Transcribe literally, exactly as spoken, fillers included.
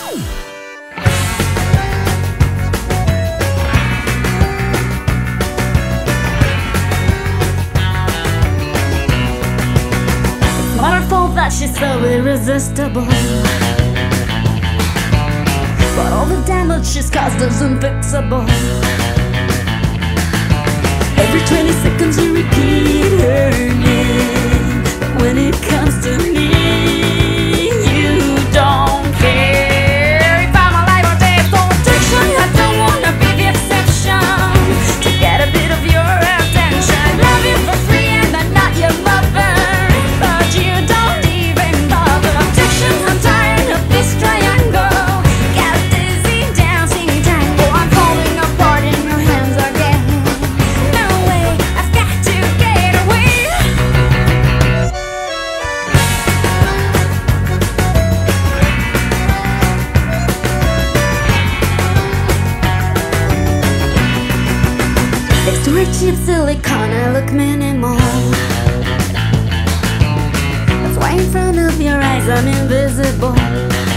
That she's so irresistible, but all the damage she's caused is unfixable. Every twenty seconds you repeat her name, but when it comes to me, you don't care. If I'm alive or dead, so addiction, I don't wanna be the exception. To get a bit of your attention, love you for free and I'm not your lover, but you don't. Next to her cheap silicone, I look minimal. That's why in front of your eyes I'm invisible.